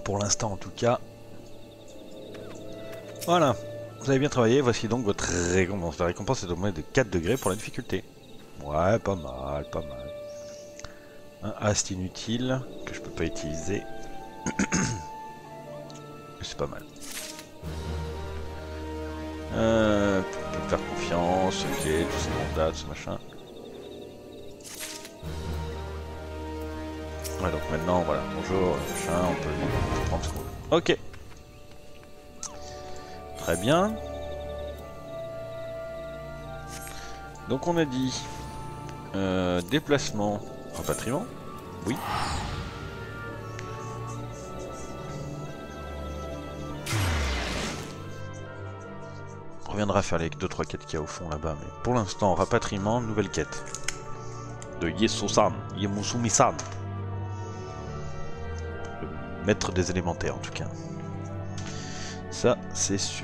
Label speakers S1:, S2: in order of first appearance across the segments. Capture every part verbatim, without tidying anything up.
S1: pour l'instant en tout cas. Voilà, vous avez bien travaillé, voici donc votre récompense. La récompense est augmentée de quatre degrés pour la difficulté. Ouais, pas mal, pas mal. Un ast inutile que je peux pas utiliser. C'est pas mal. Euh, on peut me faire confiance, ok, tous ces mandats, ce machin. Ouais, donc maintenant, voilà, bonjour, machin, on peut, on peut prendre ce qu'on veut. Ok. Très bien. Donc on a dit euh, déplacement, rapatriement, oui. On reviendra faire les deux trois quêtes qu'il y a au fond là-bas, mais pour l'instant, rapatriement, nouvelle quête. De Yeso-san, Yemusumi-san. Le maître des élémentaires en tout cas. Ça, c'est sûr.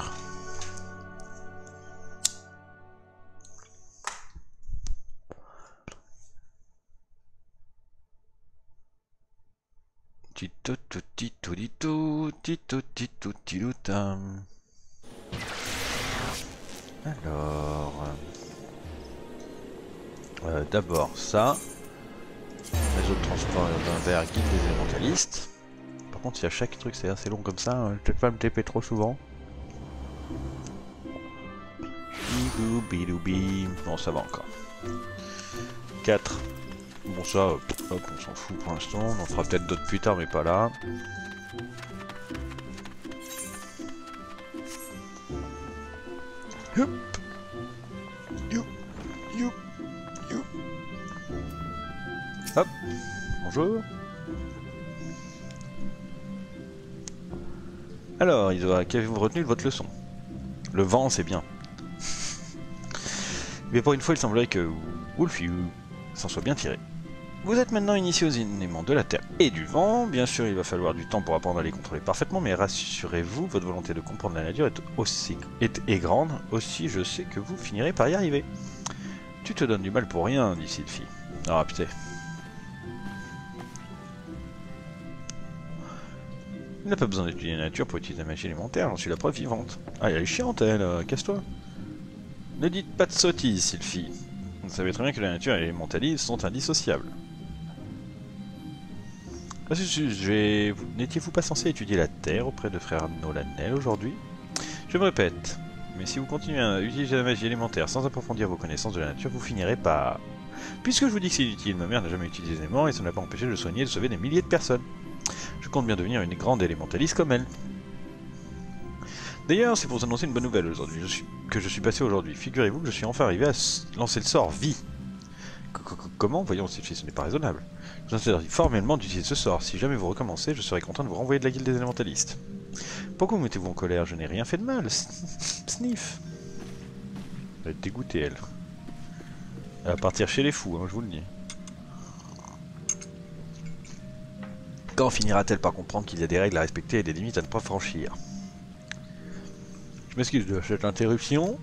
S1: Tito tito tito tito tito tito tam. Alors, euh, d'abord ça, réseau de transport urbain vers guide des élémentalistes. Par contre, il y a chaque truc, c'est assez long comme ça, hein, je vais pas me T P trop souvent. Bidou bidou bim. Bon, ça va encore. quatre. Bon, ça, hop, on s'en fout pour l'instant. On en fera peut-être d'autres plus tard, mais pas là. Hop. You. You. You. Hop. Bonjour. Alors, qu'avez-vous retenu de votre leçon? Le vent, c'est bien. Mais pour une fois, il semblerait que Wolfyu s'en soit bien tiré. Vous êtes maintenant initié aux éléments de la terre et du vent. Bien sûr, il va falloir du temps pour apprendre à les contrôler parfaitement, mais rassurez-vous, votre volonté de comprendre la nature est aussi est, est grande. Aussi, je sais que vous finirez par y arriver. Tu te donnes du mal pour rien, dit Sylphie. Ah putain. Il n'a pas besoin d'étudier la nature pour utiliser la magie élémentaire, j'en suis la preuve vivante. Ah, elle est chiante, elle, euh, casse-toi. Ne dites pas de sottises, Sylphie. Vous savez très bien que la nature et l'élémentalisme sont indissociables. À ce sujet, n'étiez-vous pas censé étudier la Terre auprès de frère Nolanel aujourd'hui? Je me répète, mais si vous continuez à utiliser la magie élémentaire sans approfondir vos connaissances de la nature, vous finirez par... Puisque je vous dis que c'est inutile, ma mère n'a jamais utilisé les éléments et ça ne l'a pas empêché de soigner et de sauver des milliers de personnes. Je compte bien devenir une grande élémentaliste comme elle. D'ailleurs, c'est pour vous annoncer une bonne nouvelle aujourd'hui, je suis... que je suis passé aujourd'hui. Figurez-vous que je suis enfin arrivé à lancer le sort vie. Comment? Voyons, Sylphie, ce n'est pas raisonnable. Je vous interdis formellement d'utiliser ce sort. Si jamais vous recommencez, je serai content de vous renvoyer de la guilde des élémentalistes. Pourquoi vous mettez-vous en colère? Je n'ai rien fait de mal. Sniff. Elle va être dégoûtée, elle. Elle va partir chez les fous, hein, je vous le dis. Quand finira-t-elle par comprendre qu'il y a des règles à respecter et des limites à ne pas franchir? Je m'excuse de cette interruption.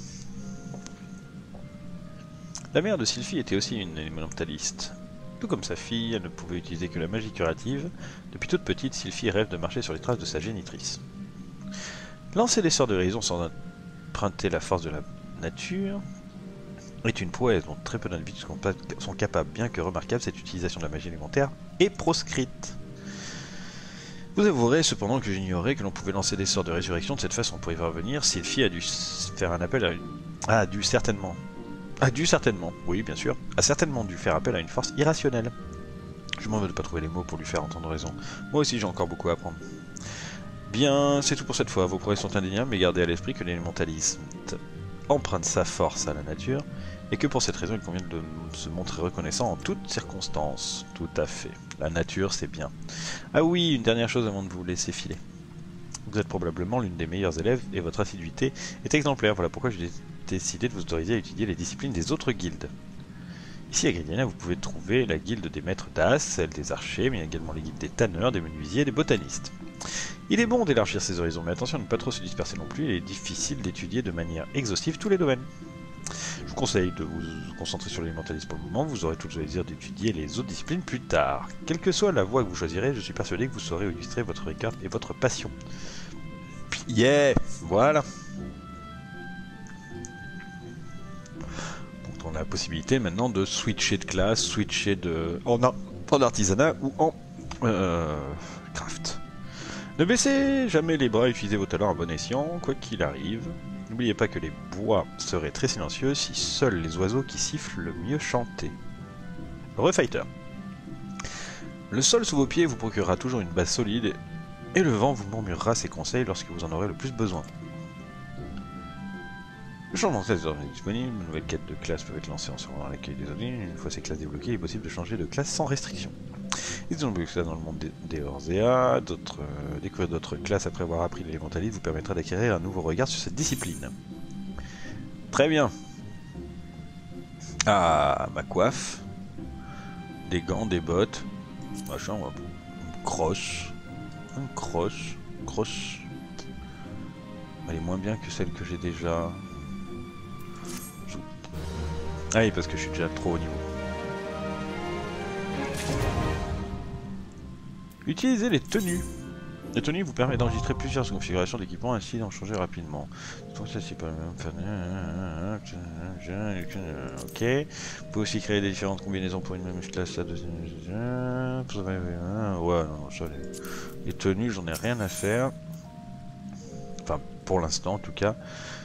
S1: La mère de Sylphie était aussi une élémentaliste. Tout comme sa fille, elle ne pouvait utiliser que la magie curative. Depuis toute petite, Sylphie rêve de marcher sur les traces de sa génitrice. Lancer des sorts de raison sans emprunter la force de la nature est une prouesse dont très peu d'individus sont capables, bien que remarquable, cette utilisation de la magie élémentaire est proscrite. Vous avouerez cependant que j'ignorais que l'on pouvait lancer des sorts de résurrection de cette façon. Pour y parvenir, Sylphie a dû faire un appel à une... Ah, a dû certainement... A dû certainement, oui bien sûr, a certainement dû faire appel à une force irrationnelle. Je m'en veux de pas trouver les mots pour lui faire entendre raison. Moi aussi j'ai encore beaucoup à apprendre. Bien, c'est tout pour cette fois. Vos progrès sont indéniables, mais gardez à l'esprit que l'élémentalisme emprunte sa force à la nature, et que pour cette raison il convient de se montrer reconnaissant en toutes circonstances. Tout à fait. La nature, c'est bien. Ah oui, une dernière chose avant de vous laisser filer. Vous êtes probablement l'une des meilleures élèves et votre assiduité est exemplaire. Voilà pourquoi j'ai décidé de vous autoriser à étudier les disciplines des autres guildes. Ici à Gridania, vous pouvez trouver la guilde des maîtres d'As, celle des archers, mais également les guildes des tanneurs, des menuisiers et des botanistes. Il est bon d'élargir ses horizons, mais attention à ne pas trop se disperser non plus, il est difficile d'étudier de manière exhaustive tous les domaines. Je vous conseille de vous concentrer sur l'élémentalisme pour le moment, vous aurez tout le plaisir d'étudier les autres disciplines plus tard. Quelle que soit la voie que vous choisirez, je suis persuadé que vous saurez illustrer votre rigueur et votre passion. Yeah, voilà. Donc on a la possibilité maintenant de switcher de classe, switcher de en, ar en artisanat ou en euh, craft. Ne baissez jamais les bras, utilisez vos talents à bon escient, quoi qu'il arrive. N'oubliez pas que les bois seraient très silencieux si seuls les oiseaux qui sifflent le mieux chantaient. Refighter. Le sol sous vos pieds vous procurera toujours une base solide et le vent vous murmurera ses conseils lorsque vous en aurez le plus besoin. Le changement de classe est disponible, de nouvelles quêtes de classe peuvent être lancées en se rendant à l'accueil des audits. Une fois ces classes débloquées, il est possible de changer de classe sans restriction. Ils ont bloqué ça dans le monde des, des Orzea, d'autres, euh, découvrir d'autres classes après avoir appris l'élémentalisme vous permettra d'acquérir un nouveau regard sur cette discipline. Très bien. Ah, ma coiffe. Des gants, des bottes. Machin, on va... Une crosse. Une crosse. Crosse. Elle est moins bien que celle que j'ai déjà. Ah oui, parce que je suis déjà trop haut niveau. Utilisez les tenues. Les tenues vous permettent d'enregistrer plusieurs configurations d'équipement ainsi d'en changer rapidement. Donc ça c'est pas le même. Ok. Vous pouvez aussi créer des différentes combinaisons pour une même classe. Ouais, non, ça, les... les tenues, j'en ai rien à faire. Enfin, pour l'instant en tout cas.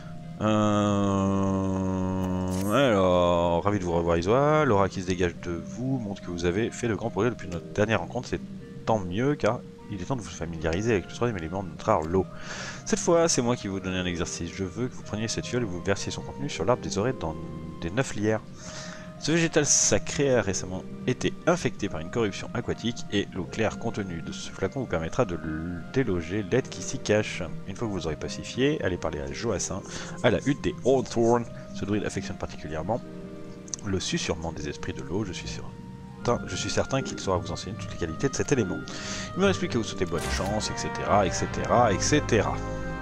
S1: Euh... Alors, ravi de vous revoir Isoa. L'aura qui se dégage de vous montre que vous avez fait de grands progrès depuis notre dernière rencontre. C'est tant mieux car il est temps de vous familiariser avec le troisième élément de notre art, l'eau. Cette fois, c'est moi qui vais vous donner un exercice. Je veux que vous preniez cette fiole et vous versiez son contenu sur l'arbre des oreilles dans des neuf lierres. Ce végétal sacré a récemment été infecté par une corruption aquatique et l'eau claire contenue de ce flacon vous permettra de déloger l'aide qui s'y cache. Une fois que vous aurez pacifié, allez parler à Joassin, à la hutte des Oldthorn. Ce druide affectionne particulièrement le susurrement des esprits de l'eau. Je suis sûr. Je suis certain qu'il saura vous enseigner toutes les qualités de cet élément. Il me reste plus qu'à vous souhaiter bonne chance, et cetera, et cetera, et cetera.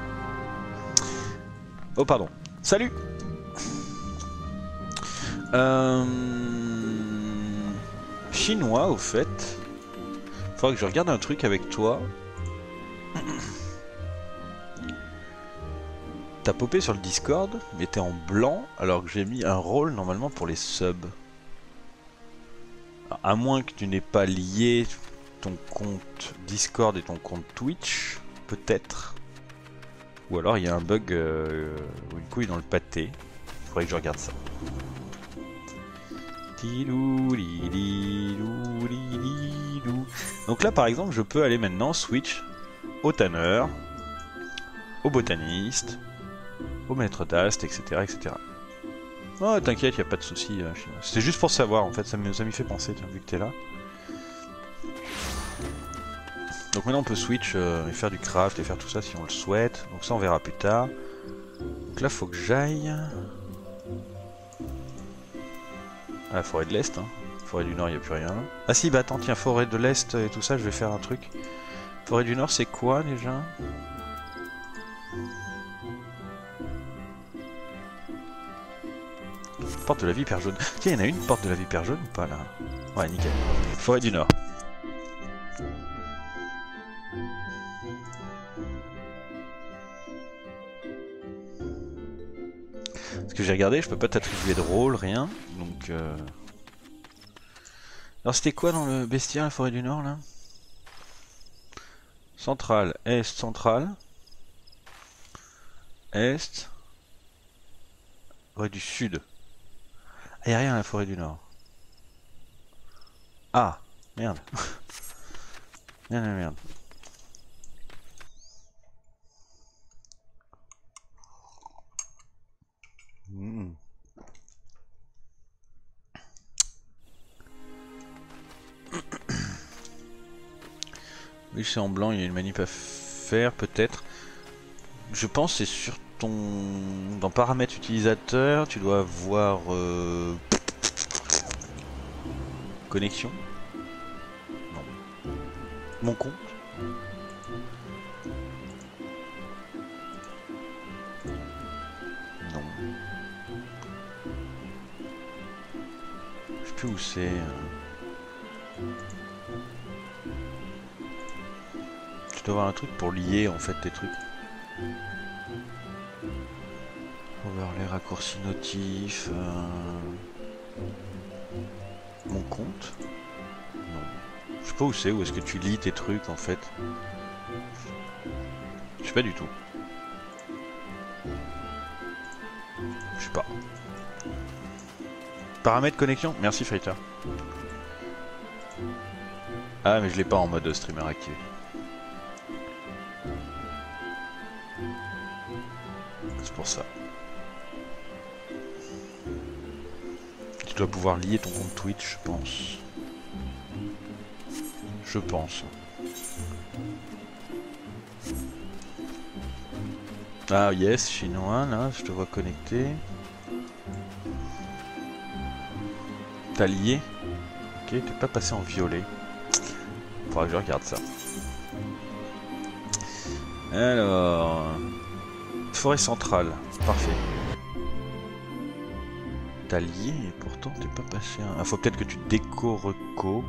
S1: Oh pardon. Salut. Euh... Chinois, au fait. Faudrait que je regarde un truc avec toi. T'as popé sur le Discord, mais t'es en blanc, alors que j'ai mis un rôle normalement pour les subs. Alors, à moins que tu n'aies pas lié ton compte Discord et ton compte Twitch, peut-être. Ou alors il y a un bug euh, ou une couille dans le pâté. Faudrait que je regarde ça. Donc là par exemple je peux aller maintenant switch au tanneur, au botaniste, au maître d'ast, et cetera, et cetera. Oh t'inquiète, y a pas de souci. Euh, C'était juste pour savoir en fait, ça m'y fait penser tiens, vu que t'es là. Donc maintenant on peut switch euh, et faire du craft et faire tout ça si on le souhaite. Donc ça on verra plus tard. Donc là faut que j'aille à la forêt de l'Est, hein. Forêt du Nord, il n'y a plus rien. Ah si, bah attends, tiens, forêt de l'Est et tout ça, je vais faire un truc. Forêt du Nord, c'est quoi déjà? Porte de la Vipère jaune. Tiens, il y en a une porte de la Vipère jaune ou pas là? Ouais, nickel. Forêt du Nord. Parce que j'ai regardé, je peux pas t'attribuer de rôle, rien. Donc... Euh... Alors c'était quoi dans le bestiaire, la forêt du Nord là? Centrale, Est, centrale. Est. Forêt du Sud. Ah, y'a rien à la forêt du Nord. Ah, merde. Merde, merde, merde. Mmh. Oui, c'est en blanc, il y a une manip à faire, peut-être. Je pense c'est sur ton... Dans paramètres utilisateurs, tu dois avoir... Euh... Connexion. Non. Mon compte. Non. plus où c'est. Tu dois avoir un truc pour lier en fait tes trucs. Overlay, raccourci notif. Euh... Mon compte? Non. Je sais pas où c'est, où est-ce que tu lis tes trucs en fait. Je sais pas du tout. Je sais pas. Paramètres connexion? Merci Fighter. Ah mais je l'ai pas en mode streamer activé. C'est pour ça. Tu dois pouvoir lier ton compte Twitch, je pense. Je pense. Ah yes, chinois, là, je te vois connecté. T'as lié? Ok, t'es pas passé en violet. Faudra que je regarde ça. Alors... Forêt centrale, parfait. T'as lié et pourtant t'es pas passé... Un... Ah, faut peut-être que tu déco-reco.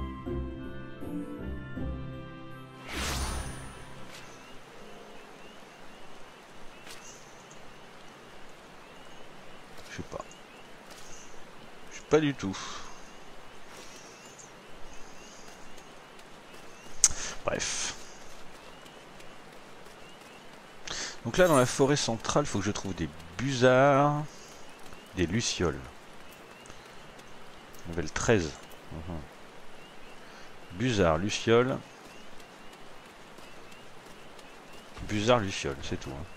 S1: Je sais pas. Je sais pas du tout. Bref. Donc là dans la forêt centrale, il faut que je trouve des busards, des lucioles. Level treize. Uhum. Busards, lucioles. Busards, lucioles, c'est tout. Hein.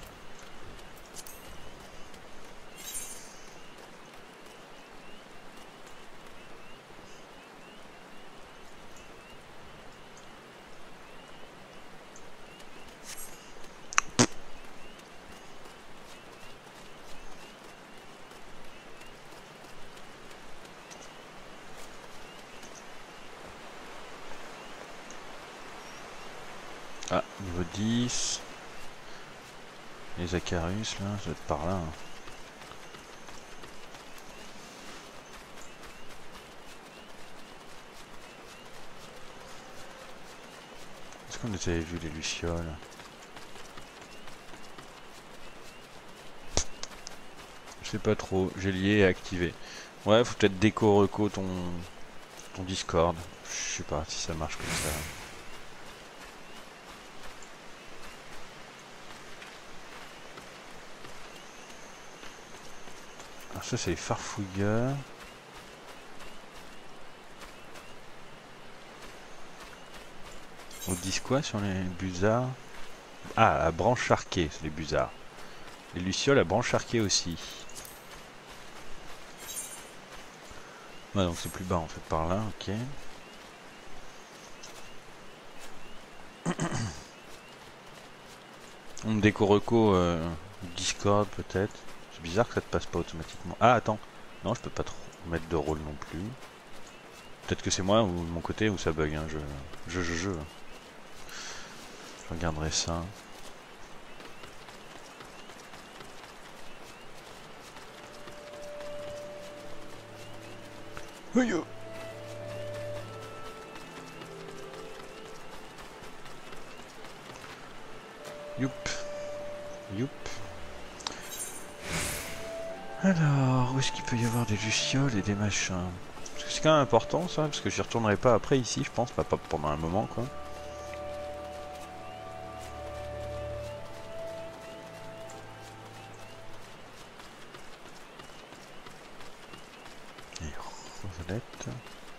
S1: Ah, niveau dix. Les Acarus, là, ça doit être par là. Hein. Est-ce qu'on avait vu les lucioles? Je sais pas trop, j'ai lié et activé. Ouais, faut peut-être déco reco ton, ton Discord. Je sais pas si ça marche comme ça. Alors ça c'est les farfouilleurs. On dit quoi sur les busards? Ah, à branche arquée, c'est les busards. Les lucioles à branche arquée aussi. Ouais, donc c'est plus bas en fait, par là, ok. On déco reco euh, Discord peut-être. C'est bizarre que ça te passe pas automatiquement. Ah attends, non je peux pas trop mettre de rôle non plus. Peut-être que c'est moi ou de mon côté où ça bug, hein. je, je, je, je. Je regarderai ça. Oui, oh. Youp. Youp. Alors, où est-ce qu'il peut y avoir des lucioles et des machins? Parce que c'est quand même important ça, parce que j'y retournerai pas après ici, je pense, pas, pas pendant un moment quoi. Et Roselette.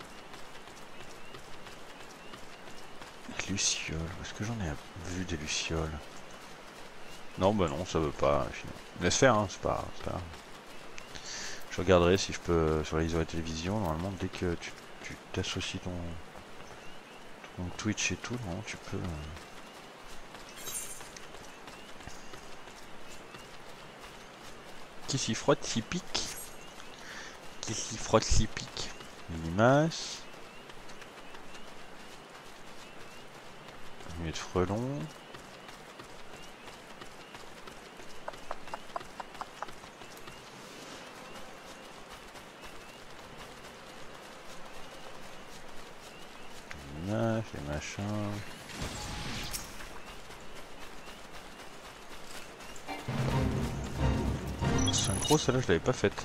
S1: Lucioles, où est-ce que j'en ai vu des lucioles? Non, bah non, ça veut pas. Laisse faire, hein, c'est pas, pas grave. Je regarderai si je peux sur les isolés télévision. Normalement, dès que tu t'associes ton, ton Twitch et tout, non, tu peux. Qui s'y frotte, s'y pique. Qui s'y frotte, s'y pique. Limace. Nuée de frelons. Ok, machin. Synchro, celle-là je l'avais pas faite.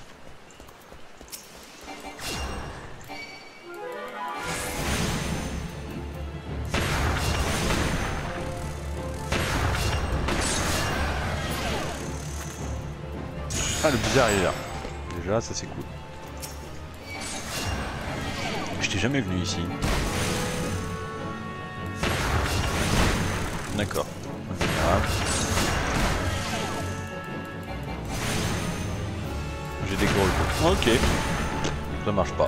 S1: Ah, le bizarre il est là. Déjà, ça c'est cool. Je t'ai jamais venu ici. D'accord. J'ai des gros. Ok. Ça marche pas.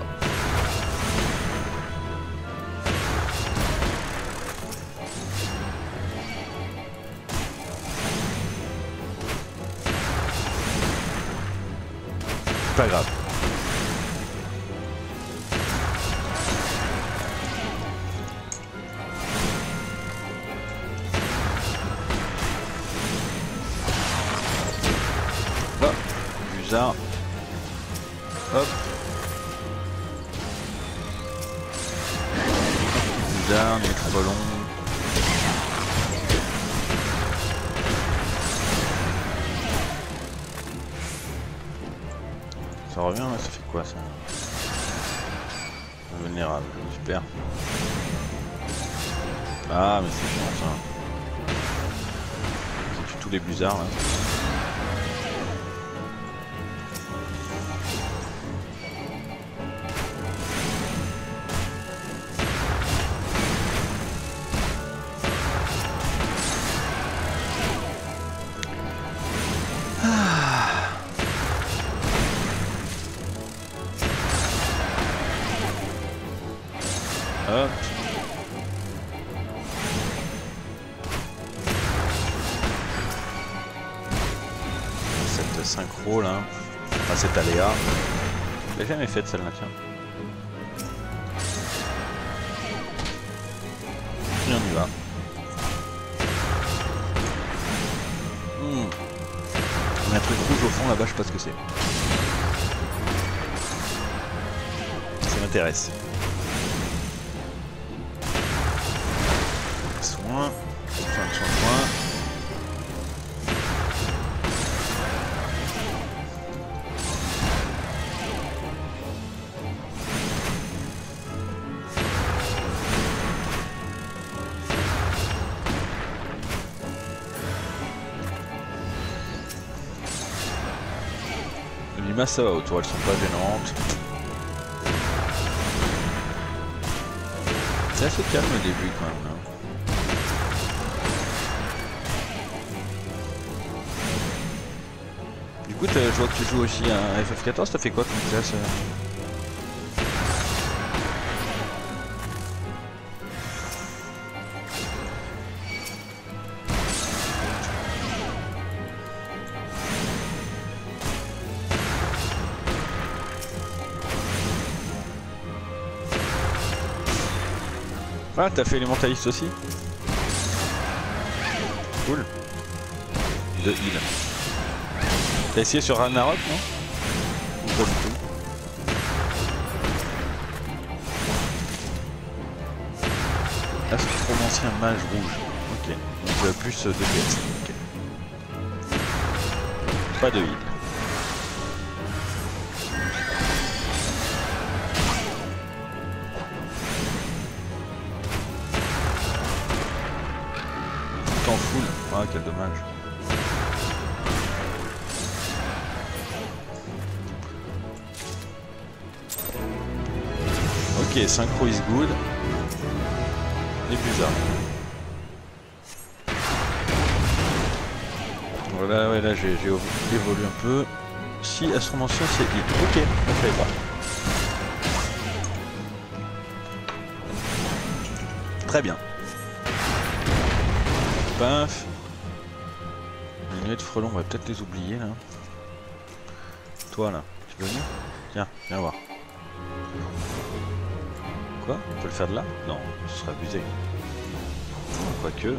S1: Pas grave. Hop, bizarre. Hop. Bizarre, mais trop long. Ça revient là, ça fait quoi ça? Vulnérable, super. Ah mais c'est chiant ça. Ça tue tous les blizzards là. Hop. Cette synchro là, enfin cette aléa, je l'ai jamais faite celle-là, tiens. Et on y va. Hmm. On a un truc rouge au fond là-bas, je sais pas ce que c'est. Ça m'intéresse. Soin, soin, soin, soin. Les limaces ça va autour, elles sont pas gênantes. C'est assez calme au début quand même. Hein. Du coup, je vois que tu joues aussi à F F quatorze, t'as fait quoi comme classe? Ah, t'as fait élémentaliste aussi? Cool. De heal. T'as essayé sur Ragnarok, non? Ou pas du tout? Ah, c'est pour l'ancien mage rouge. Ok. Donc euh, plus de P S. Ok. Pas de heal. Tout en full. Ah, quel dommage. Ok, synchro is good. Et bizarre. Voilà, ouais, là j'ai évolué un peu. Si astromention c'est hit. Ok, je ne savais pas. Très bien. Paf. Les nuées de frelons, on va peut-être les oublier là. Toi là, tu veux venir? Tiens, viens voir. Quoi? On peut le faire de là? Non, ce serait abusé. Quoique.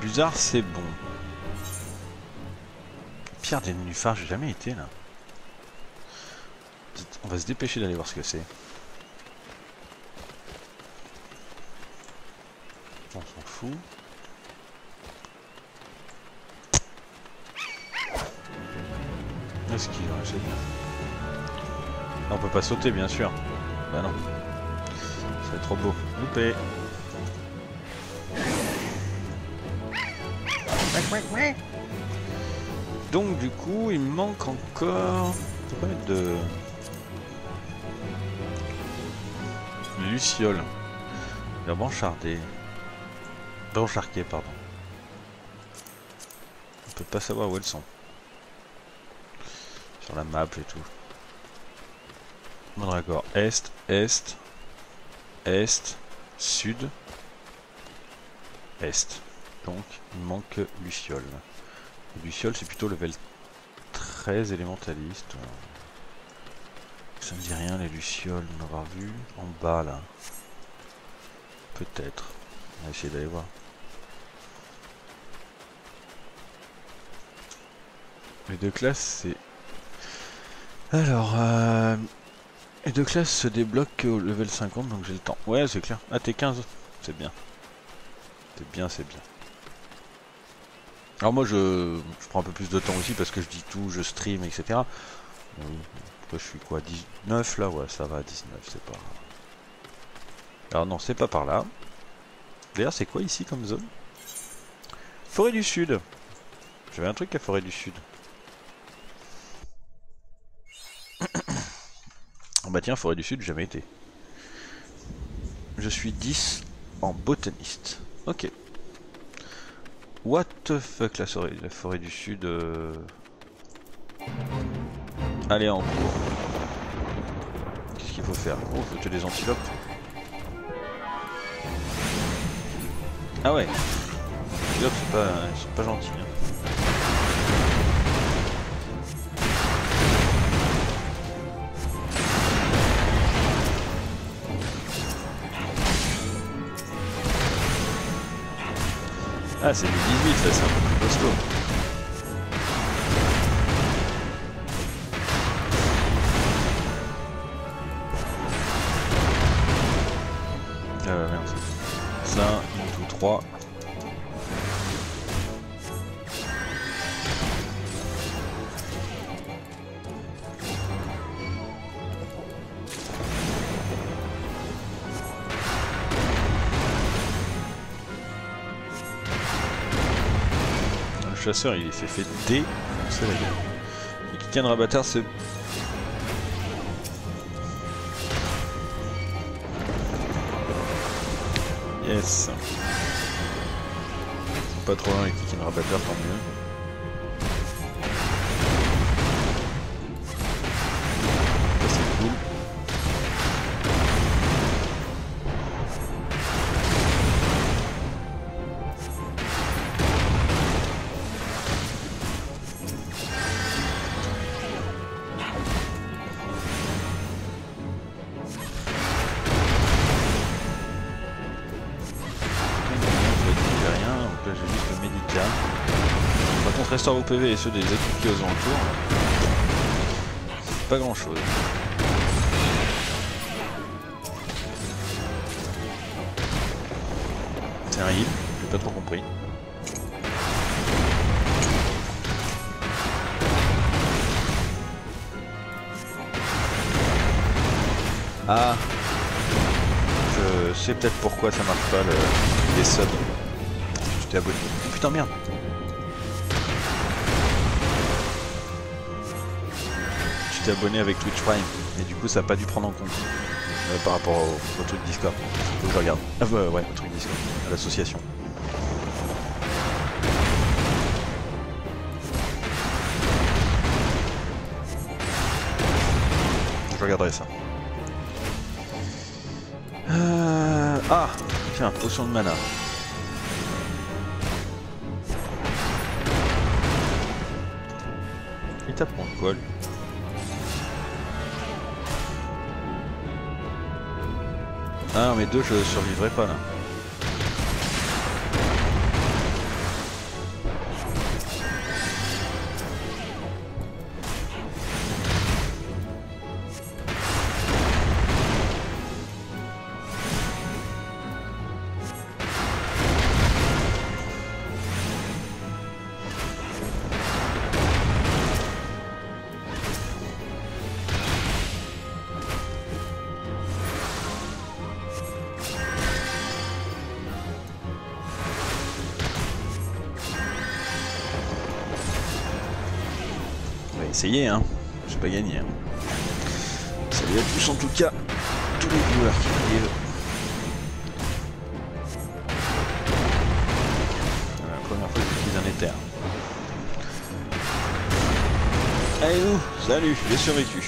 S1: Buzard, c'est bon. Pierre des nénuphars, j'ai jamais été là. On va se dépêcher d'aller voir ce que c'est. On s'en fout. Est-ce qu'il aurait c'est bien. On peut pas sauter bien sûr. Bah non. Ça va être trop beau. Loupé. Donc du coup il me manque encore... On peut pas mettre de... Luciole. La branchardée. Brancharquée, pardon. On peut pas savoir où elles sont. Sur la map et tout. Mandragore. Est, Est, Est, Sud, Est. Donc il manque Luciole. Luciole c'est plutôt level treize élémentaliste. Ça me dit rien les Lucioles, on avoir vu. En bas là. Peut-être. On va essayer d'aller voir. Les deux classes c'est... Alors... Euh... Les deux classes se débloquent au level cinquante donc j'ai le temps. Ouais c'est clair. Ah t'es quinze. C'est bien. C'est bien, c'est bien. Alors moi je... je prends un peu plus de temps aussi parce que je dis tout, je stream, et cetera. Euh, après je suis quoi, dix-neuf là? Ouais ça va, dix-neuf c'est pas... Alors non c'est pas par là. D'ailleurs c'est quoi ici comme zone? Forêt du Sud. J'avais un truc à Forêt du Sud. Oh bah tiens, Forêt du Sud, jamais été. Je suis dix en botaniste. Ok. What the fuck la forêt, la forêt du Sud euh... Allez en cours. Qu'est-ce qu'il faut faire? Oh, faut tuer des antilopes. Ah ouais. Les antilopes c'est pas... ils sont pas gentils. Hein. Ah c'est du dix-huit ça, c'est un peu plus costaud. Euh merde. Ça, une, deux, trois. Le chasseur il s'est fait dé, c'est la gueule. Et Kikan Rabatar c'est... Yes. Pas trop loin avec Kikan Rabatar, tant mieux. Ça c'est cool. Restaure vos P V et ceux des équipes qui aux alentours. Pas grand chose. C'est un heal, j'ai pas trop compris. Ah, je sais peut-être pourquoi ça marche pas le... les subs. Tu t'es abonné. Putain merde. Tu t'es abonné avec Twitch Prime et du coup ça n'a pas dû prendre en compte euh, par rapport au, au truc Discord. Faut que je regarde. Ah bah, ouais, au truc Discord, à l'association. Je regarderai ça. Euh... Ah tiens, potion de mana. Il tape mon quoi lui? Ah mais deux je survivrai pas là. essayer, hein. C'est pas gagné. Hein. Salut à tous en tout cas, tous les joueurs qui arrivent. C'est la première fois que j'utilise un éther. Allez nous, salut, j'ai survécu.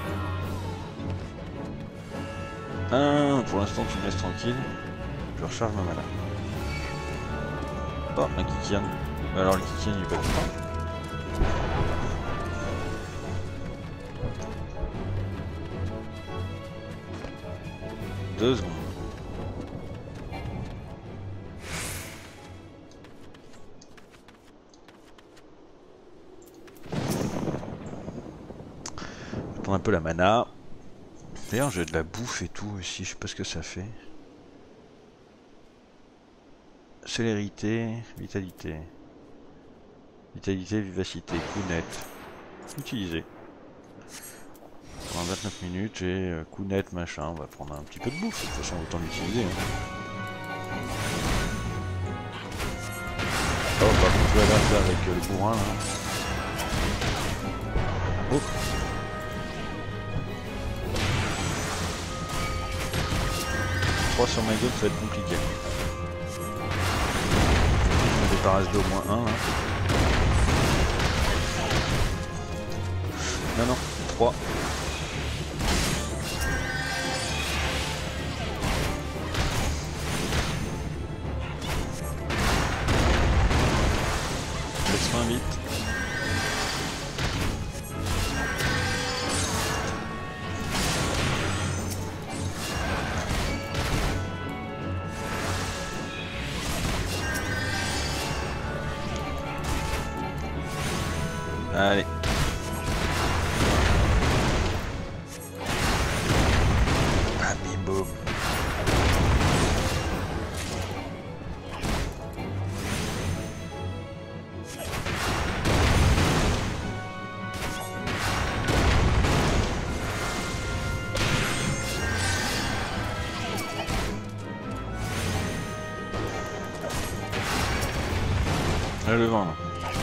S1: Ah, pour l'instant tu me laisses tranquille. Je recharge ma mana. Oh, un Kikian. Alors le Kikian il est pas content. Deux secondes. J'attends un peu la mana. D'ailleurs j'ai de la bouffe et tout ici, je sais pas ce que ça fait. Célérité, vitalité. Vitalité, vivacité, coup net. Utilisé. Pendant vingt-neuf minutes et euh, coup net machin, on va prendre un petit peu de bouffe, de toute façon autant l'utiliser. Hein. Oh par contre là, là avec euh, le bourrin là. Oh. trois sur ma gueule ça va être compliqué. Je me débarrasse d'au moins un. Hein. Non non, trois. Laisse-moi vite. Allez. Ah bim boum. Là, le vent.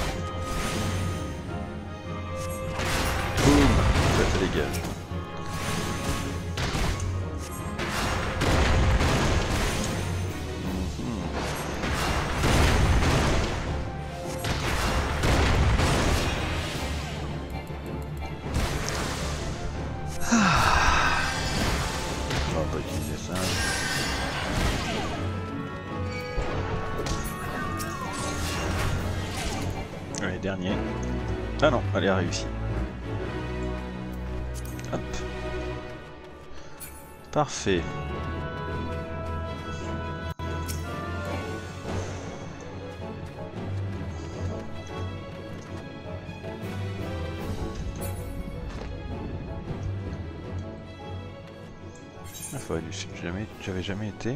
S1: Boum. Ça, ça dégage. On va pas utiliser ça. Allez, dernier. Ah non, elle a réussi. Hop. Parfait. La forêt du sud, jamais, j'avais jamais été.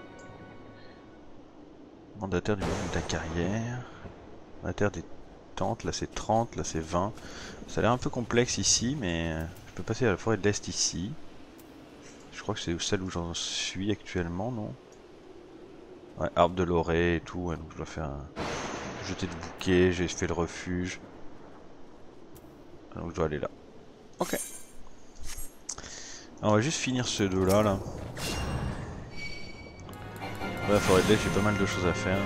S1: Mandataire du monde de la carrière. Mandataire des tentes, là c'est trente, là c'est vingt. Ça a l'air un peu complexe ici, mais je peux passer à la forêt de l'Est ici. Je crois que c'est celle où j'en suis actuellement, non? Ouais, arbre de l'orée et tout, ouais, donc je dois faire un jeter de bouquet, j'ai fait le refuge. Donc je dois aller là. Ok. Alors, on va juste finir ce deux là, là. Ouais, la forêt de l'Est, j'ai pas mal de choses à faire.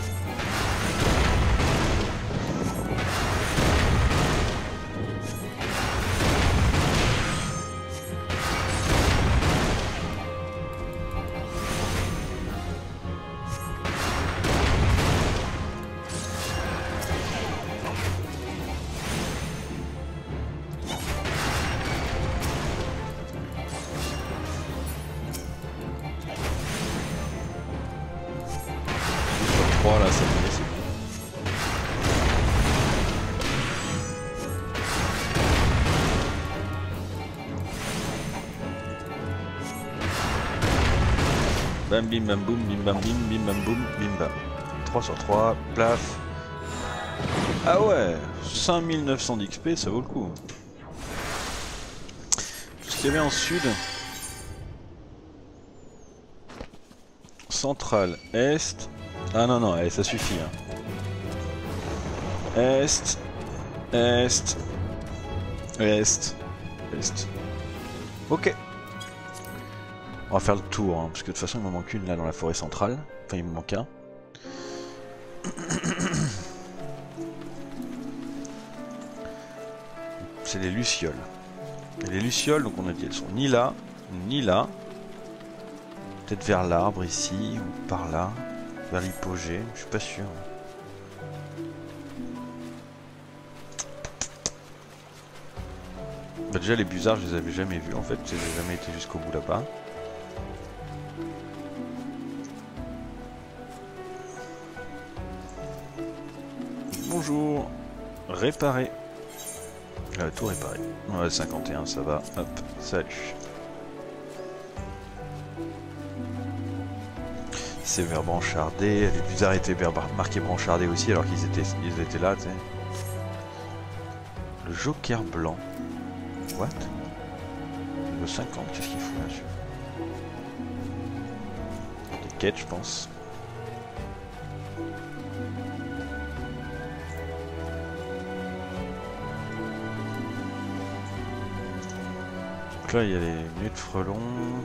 S1: trois là, ça me laisse. Bam bim bam boum, bim bam bim, bim bam boum, bim bam. trois sur trois, plaf. Ah ouais, cinq mille neuf cents d'X P, ça vaut le coup. Tout ce qu'il y avait en sud. Centrale, est. Ah non, non, allez, ça suffit. Hein. Est, est, Est. Est. Ok. On va faire le tour, hein, parce que de toute façon il m'en manque une là dans la forêt centrale. Enfin il me manque un. C'est les lucioles. Et les lucioles, donc on a dit, elles sont ni là, ni là. Peut-être vers l'arbre ici, ou par là. Vers l'hypogée, je suis pas sûr. Bah déjà les busards je les avais jamais vus en fait, j'ai jamais été jusqu'au bout là-bas. Bonjour. Réparer. Euh, tout réparé. Ouais, cinquante et un, ça va. Hop, salut. C'est vers branchardé. Les busards étaient marqués branchardé aussi alors qu'ils étaient, ils étaient là, tu sais. Le joker blanc. What? Niveau cinquante, qu'est-ce qu'il fout là-dessus? Des quêtes, je pense. Donc là, il y a les minutes frelons.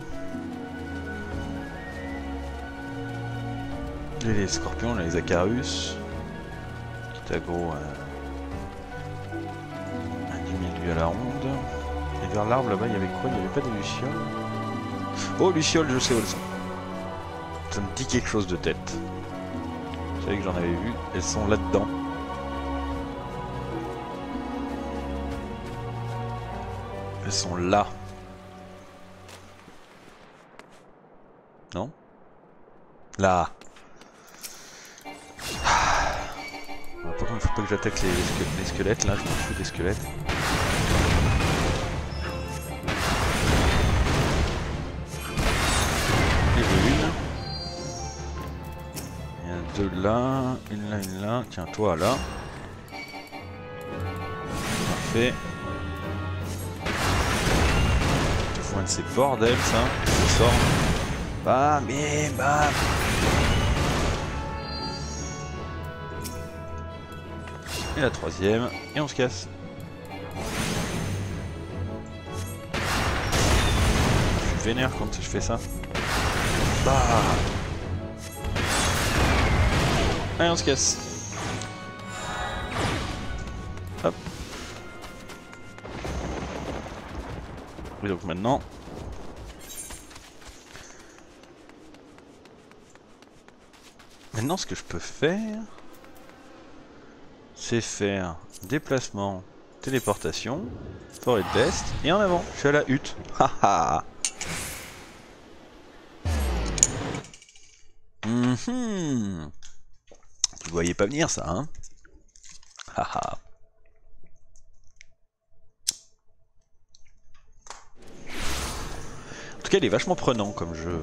S1: Et les scorpions, là, les acarus. Petit aggro à, à dix mille vues à la ronde. Et vers l'arbre là-bas, il y avait quoi? Il n'y avait pas des lucioles? Oh, lucioles, je sais où elles sont. Ça me dit quelque chose de tête. Je savais que j'en avais vu. Elles sont là-dedans. Elles sont là. Non? Là. Par contre, faut pas que j'attaque les, les squelettes. Là, je m'en fous des squelettes. Deux là, une là, une là. Tiens, toi là. Parfait. Il faut un de ces bordels, ça. Ça sort. Bam et bam. Et la troisième. Et on se casse. Je suis vénère quand je fais ça. Bah. Allez, on se casse. Hop. Et donc maintenant... Maintenant, ce que je peux faire... C'est faire déplacement, téléportation, forêt de l'Est, et en avant, je suis à la hutte. Haha. Mmh. Tu voyais pas venir ça, hein? Haha. En tout cas, il est vachement prenant comme jeu.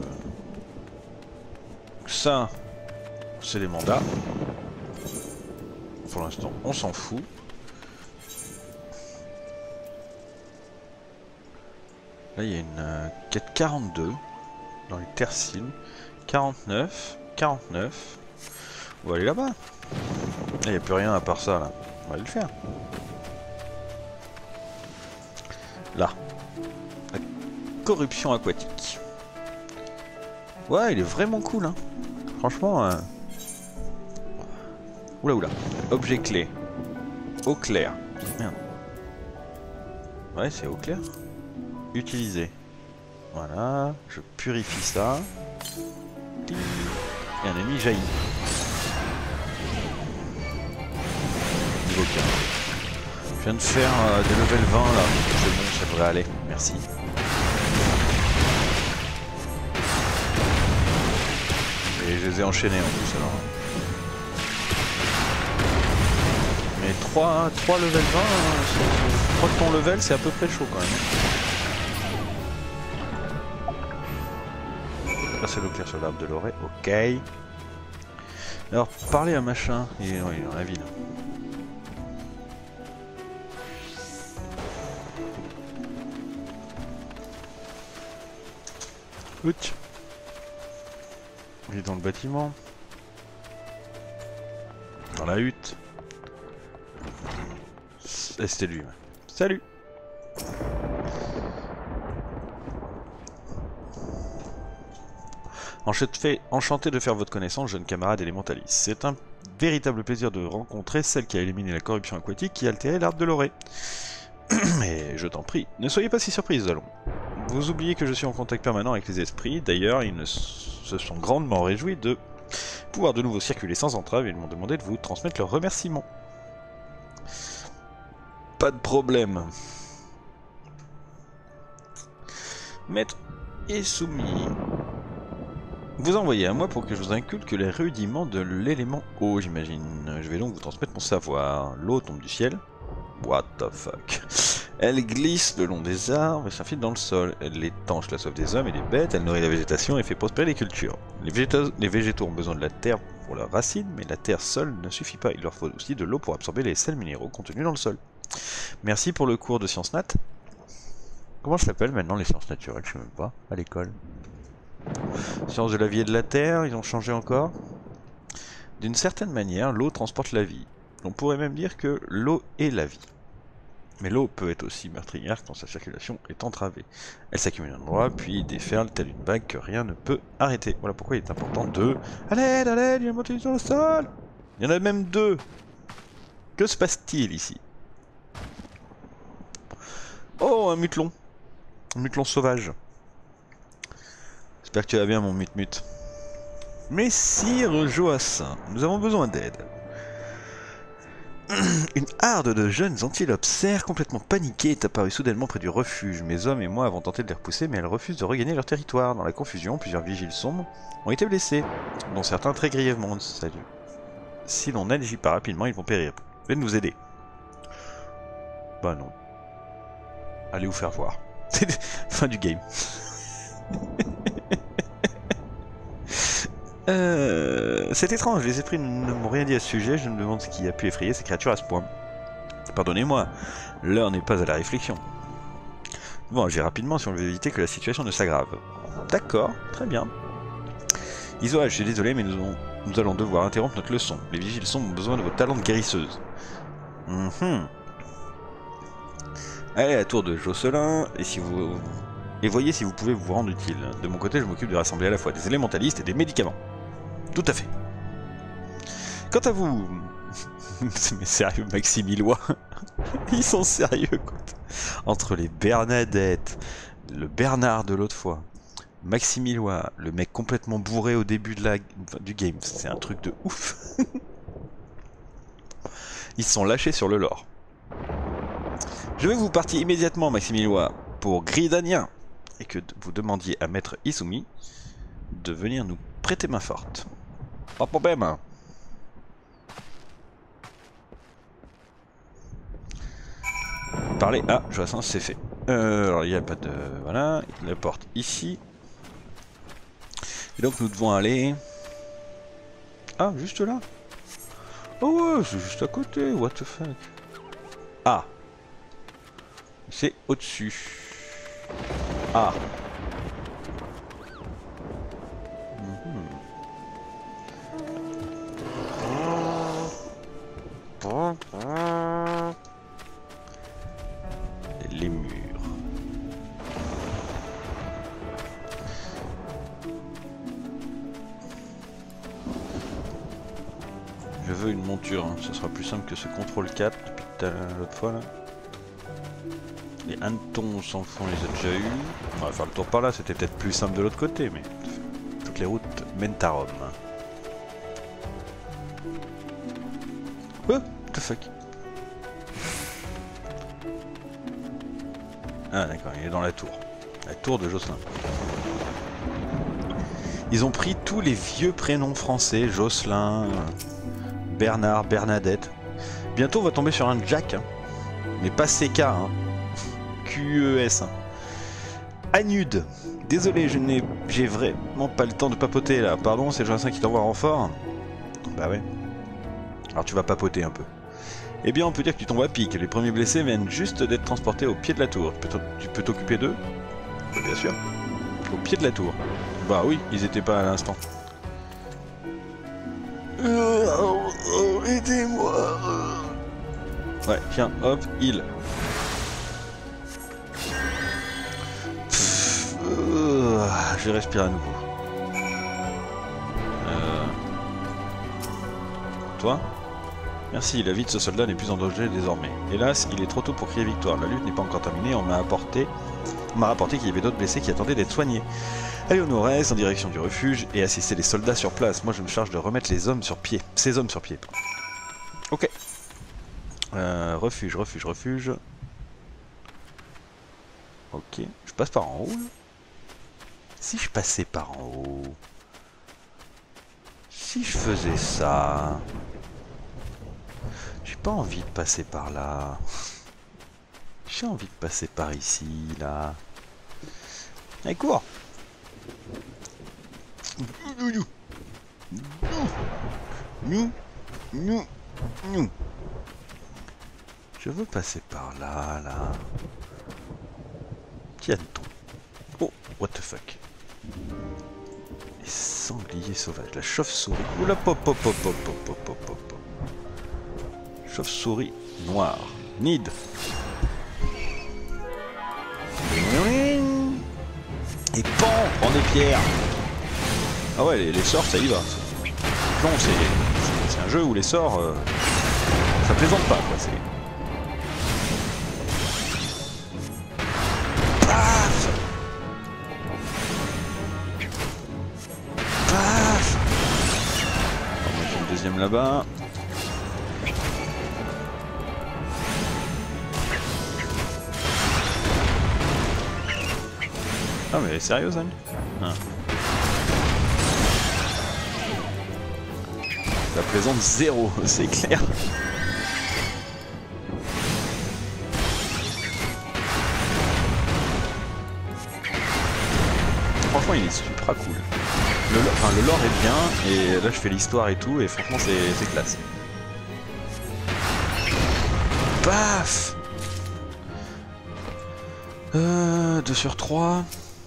S1: Ça, c'est les mandats. Pour l'instant, on s'en fout. Là, il y a une euh, quête quarante-deux dans les Tercines. quarante-neuf, quarante-neuf. On va aller là-bas. Il n'y a plus rien à part ça là. On va aller le faire. Là. La corruption aquatique. Ouais, il est vraiment cool, hein. Franchement. Euh... Oula oula. Objet clé. Eau claire. Merde. Ouais, c'est eau claire. Utiliser. Voilà. Je purifie ça. Et un ennemi jaillit. Niveau quinze. Je viens de faire euh, des level vingt là. C'est bon, ça devrait aller. Merci. Et je les ai enchaînés en plus alors. Mais trois, trois level vingt, hein, trois de ton level, c'est à peu près chaud quand même. Là c'est l'eau claire sur l'arbre de l'orée, ok. Alors parler à machin, il est, il est dans la ville. Ouch. Il est dans le bâtiment. Dans la hutte. C'était lui. Salut. Enchanté, enchanté de faire votre connaissance, jeune camarade élémentaliste. C'est un véritable plaisir de rencontrer celle qui a éliminé la corruption aquatique qui a altéré l'arbre de l'orée. Mais je t'en prie, ne soyez pas si surprise, allons. Vous oubliez que je suis en contact permanent avec les esprits, d'ailleurs ils ne se sont grandement réjouis de pouvoir de nouveau circuler sans entrave et ils m'ont demandé de vous transmettre leurs remerciements. Pas de problème. Maître Isumi, vous envoyez à moi pour que je vous inculque les rudiments de l'élément eau, j'imagine. Je vais donc vous transmettre mon savoir. L'eau tombe du ciel. What the fuck. Elle glisse le long des arbres et s'infiltre dans le sol. Elle étanche la soif des hommes et des bêtes, elle nourrit la végétation et fait prospérer les cultures. Les végétaux, les végétaux ont besoin de la terre pour leurs racines, mais la terre seule ne suffit pas. Il leur faut aussi de l'eau pour absorber les sels minéraux contenus dans le sol. Merci pour le cours de sciences nat. Comment ça s'appelle maintenant les sciences naturelles? Je sais même pas, à l'école. Sciences de la vie et de la terre, ils ont changé encore. D'une certaine manière, l'eau transporte la vie. On pourrait même dire que l'eau est la vie. Mais l'eau peut être aussi meurtrière quand sa circulation est entravée. Elle s'accumule à un endroit, puis déferle telle une vague que rien ne peut arrêter. Voilà pourquoi il est important de... À l'aide, à l'aide, il y a une montée sur le sol. Il y en a même deux. Que se passe-t-il ici? Oh, un mutelon. Un mutelon sauvage. J'espère que tu vas bien, mon mut-mut. Messire Joassin, nous avons besoin d'aide. Une harde de jeunes antilopes cerfs complètement paniqués est apparue soudainement près du refuge. Mes hommes et moi avons tenté de les repousser, mais elles refusent de regagner leur territoire. Dans la confusion, plusieurs vigiles sombres ont été blessés, dont certains très grièvement. Salut. Si l'on n'agit pas rapidement, ils vont périr. Venez nous aider. Bah non. Allez vous faire voir. Fin du game. Euh, c'est étrange, les esprits ne m'ont rien dit à ce sujet, je me demande ce qui a pu effrayer ces créatures à ce point. Pardonnez-moi, l'heure n'est pas à la réflexion. Bon, agir rapidement si on veut éviter que la situation ne s'aggrave. D'accord, très bien. Isoa, je suis désolé, mais nous, avons, nous allons devoir interrompre notre leçon. Les vigiles sombres ont besoin de vos talents de guérisseuse. Mm-hmm. Allez à la tour de Jocelyn, et si vous... Et voyez si vous pouvez vous rendre utile. De mon côté, je m'occupe de rassembler à la fois des élémentalistes et des médicaments. Tout à fait. Quant à vous... Mais sérieux, Maximilois. Ils sont sérieux, quoi. Entre les Bernadette, le Bernard de l'autre fois, Maximilois, le mec complètement bourré au début de la... du game, c'est un truc de ouf. Ils sont lâchés sur le lore. Je veux que vous partiez immédiatement, Maximilois, pour Gridania, et que vous demandiez à Maître Isumi de venir nous prêter main forte. Pas de problème. Parler à Joassin, c'est fait. Euh, alors il n'y a pas de... Voilà, la porte ici. Et donc nous devons aller... Ah, juste là. Oh ouais, c'est juste à côté, what the fuck. Ah. C'est au-dessus. Ah. Les murs. Je veux une monture, hein. Ce sera plus simple que ce contrôle quatre depuis tout à l'autre fois là. Les hannetons, on s'en fout, on les a déjà eu. On va faire le tour par là, c'était peut-être plus simple de l'autre côté, mais toutes les routes mènent à Rome. Oh, what the fuck. Ah d'accord, il est dans la tour. La tour de Jocelyn. Ils ont pris tous les vieux prénoms français, Jocelyn, Bernard, Bernadette. Bientôt on va tomber sur un Jack, hein. Mais pas C K, hein. Q E S. Anude. Désolé, je n'ai j'ai vraiment pas le temps de papoter là. Pardon, c'est Jocelyn qui t'envoie un renfort. Bah ouais. Alors tu vas papoter un peu. Eh bien, on peut dire que tu tombes à pic. Les premiers blessés viennent juste d'être transportés au pied de la tour. Tu peux t'occuper d'eux? Bah, bien sûr. Au pied de la tour. Bah oui, ils étaient pas à l'instant. Euh, oh, oh, aidez-moi. Ouais, tiens, hop, heal. Je respire à nouveau. toi. Merci, la vie de ce soldat n'est plus en danger désormais. Hélas, il est trop tôt pour crier victoire. La lutte n'est pas encore terminée. On m'a apporté, on m'a rapporté qu'il y avait d'autres blessés qui attendaient d'être soignés. Allez au nord-est, en direction du refuge, et assister les soldats sur place. Moi, je me charge de remettre les hommes sur pied. Ces hommes sur pied. Ok. Euh, refuge, refuge, refuge. Ok. Je passe par en haut, là. Si je passais par en haut... Si je faisais ça... J'ai pas envie de passer par là. J'ai envie de passer par ici, là. Allez, cours! Je veux passer par là, là. Tiens-t-on. Oh, what the fuck. Les sangliers sauvages, la chauve-souris. Oula, pop, pop, pop, pop, pop, pop, pop, pop. Chauve-souris noire. Nid. Et pan, prends des pierres. Ah ouais, les, les sorts, ça y va. Non, c'est un jeu où les sorts, euh, ça plaisante pas, quoi. C'est... Paf. Paf. On va mettre une deuxième là-bas. Ah mais sérieux, Zan? Ah. Ça plaisante zéro, c'est clair. Franchement, il est super cool. Le, enfin, le lore est bien, et là je fais l'histoire et tout, et franchement c'est classe. Paf. Euh, deux sur trois.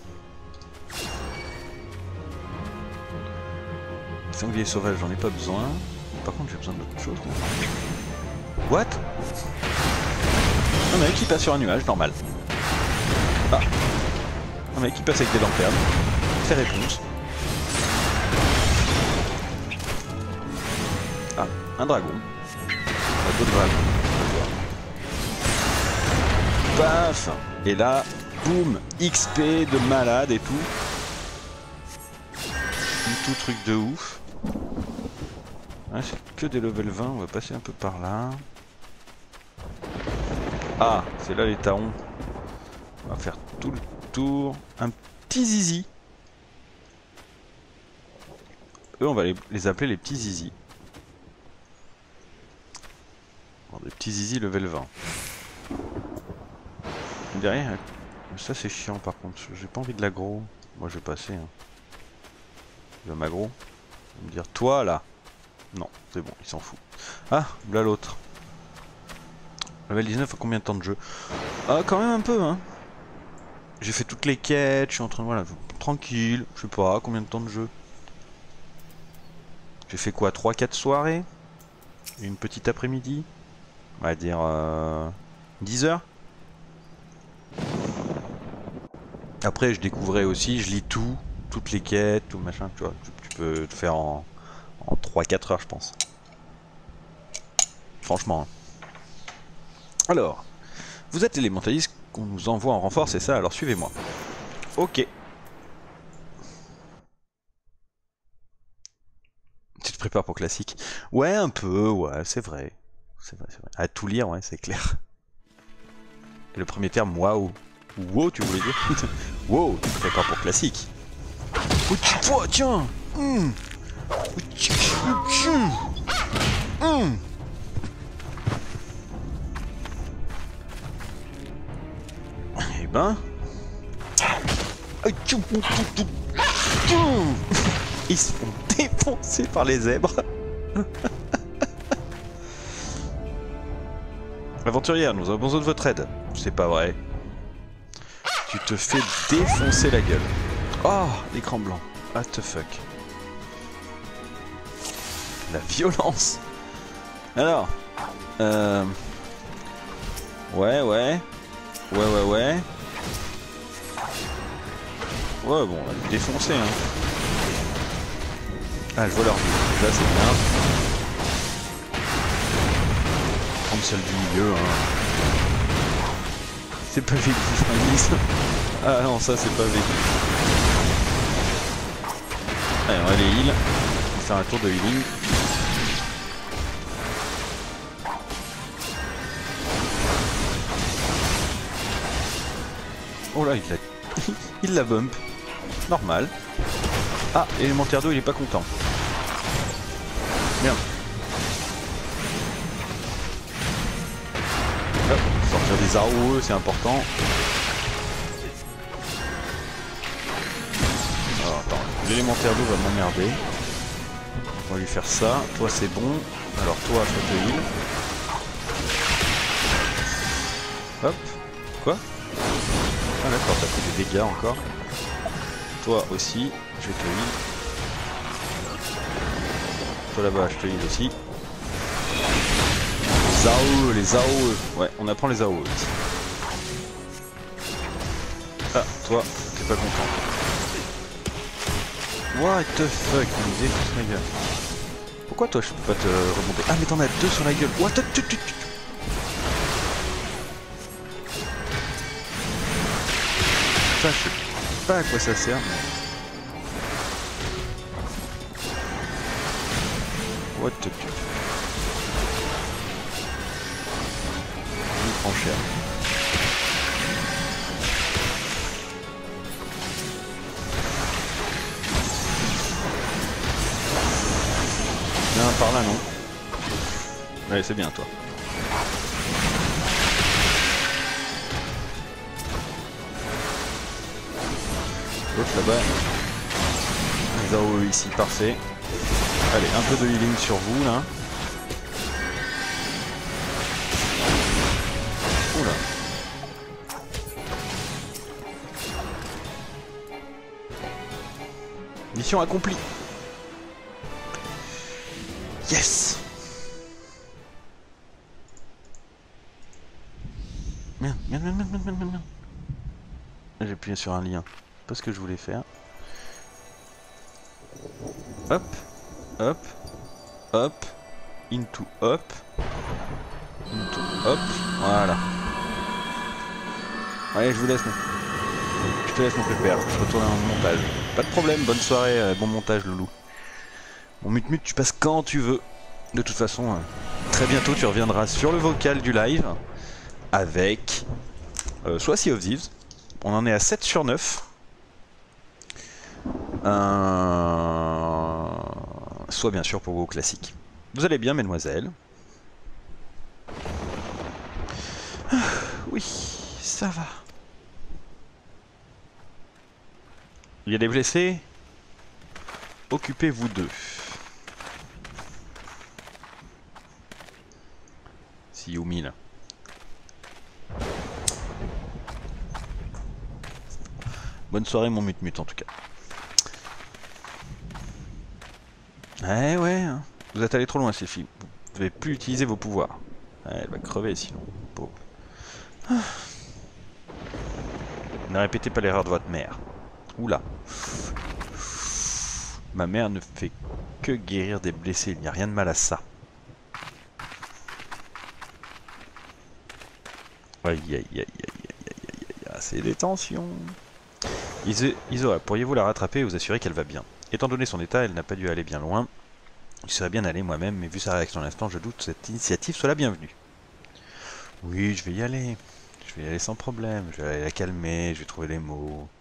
S1: Sanglier sauvage, j'en ai pas besoin. Par contre, j'ai besoin d'autre chose. What? Un mec qui passe sur un nuage, normal. Ah. Un mec qui passe avec des lanternes. Fait réponse. Ah, un dragon. Ah, d'autres dragons. Paf. Et là, boum, X P de malade et tout. Tout truc de ouf. Ouais, c'est que des level vingt, on va passer un peu par là. Ah, c'est là les taons. On va faire tout le tour. Un petit zizi. Eux, on va les, les appeler les petits zizi. Bon, des petits zizi level vingt. Derrière, ça c'est chiant par contre. J'ai pas envie de l'aggro. Moi je vais passer. Hein. Le magro. Il va me dire toi là. Non, c'est bon, il s'en fout. Ah, là l'autre. Level dix-neuf, à combien de temps de jeu? Ah, quand même un peu, hein. J'ai fait toutes les quêtes, je suis en train de... Voilà, tranquille, je sais pas, combien de temps de jeu? J'ai fait quoi, trois quatre soirées? Une petite après-midi? On va dire... Euh, dix heures? Après, je découvrais aussi, je lis tout, toutes les quêtes, tout machin, tu vois. Tu, tu peux te faire en... En trois quatre heures je pense. Franchement. Alors, vous êtes l'élémentaliste qu'on nous envoie en renfort, c'est ça? Alors suivez-moi. Ok. Tu te prépares pour classique? Ouais, un peu, ouais, c'est vrai. C'est vrai, c'est vrai. À tout lire, ouais, c'est clair. Et le premier terme, waouh. Wow, tu voulais dire? Wow, tu te prépares pour classique. Oh, tu vois, tiens. Mmh. Mmh. Eh ben... Ils se font défoncer par les zèbres. Aventurière, nous avons besoin de votre aide. C'est pas vrai. Tu te fais défoncer la gueule. Oh, l'écran blanc. What the fuck. La violence. Alors. Euh... Ouais, ouais. Ouais, ouais, ouais. Ouais, bon, on va les défoncer, hein. Ah, je vois leur vie. Là, c'est bien. prendre celle du milieu. Hein. C'est pas vécu, dix. Ah non, ça c'est pas vécu. Allez, on va aller heal. On va faire un tour de healing. Oh là, il l'a il la bump. Normal. Ah, élémentaire d'eau, il est pas content. Merde. Hop, sortir des A O E, c'est important. Alors attends, l'élémentaire d'eau va m'emmerder. On va lui faire ça. Toi c'est bon. Alors toi, je te heal. Hop. Quoi? Ah d'accord, t'as fait des dégâts encore. Toi aussi, je te heal. Toi là-bas, je te heal aussi. Les A O E, les A O E. Ouais, on apprend les A O E ici. Ah, toi, t'es pas content. What the fuck, il me défonce ma gueule. Pourquoi toi je peux pas te remonter? Ah mais t'en as deux sur la gueule. What the tu tu tu. Ça, je sais pas à quoi ça sert. What the tu. Il prend cher. Non, par là non. Ouais, c'est bien toi. L'autre là-bas. Les A O E ici, parfait. Allez, un peu de healing sur vous là. Oula. Mission accomplie. Yes. Merde, merde, merde, merde, merde, merde. J'ai appuyé sur un lien. Pas ce que je voulais faire. Hop, hop, hop, into hop, into hop, voilà. Allez, je vous laisse. Je te laisse mon pépère, je retourne dans le montage. Pas de problème, bonne soirée, euh, bon montage loulou. Mon mute-mute, tu passes quand tu veux. De toute façon, euh, très bientôt tu reviendras sur le vocal du live avec euh, soit Sea of Thieves. On en est à sept sur neuf. Euh... Soit bien sûr pour vos classiques. Vous allez bien, mesdemoiselles? Ah, oui, ça va. Il y a des blessés? Occupez-vous d'eux. Si Yumi là. Bonne soirée mon mute-mute en tout cas. Eh ouais, hein. Vous êtes allé trop loin Sylphie. Vous n'avez plus utilisé vos pouvoirs. Ouais, elle va crever sinon. Pauvre. Ah. Ne répétez pas l'erreur de votre mère. Oula. Ma mère ne fait que guérir des blessés. Il n'y a rien de mal à ça. Aïe aïe aïe aïe aïe aïe aïe aïe. C'est des tensions. Isora, pourriez-vous la rattraper et vous assurer qu'elle va bien? Étant donné son état, elle n'a pas dû aller bien loin. Il serait bien allé moi-même, mais vu sa réaction à l'instant, je doute que cette initiative soit la bienvenue. Oui, je vais y aller. Je vais y aller sans problème. Je vais aller la calmer, je vais trouver les mots.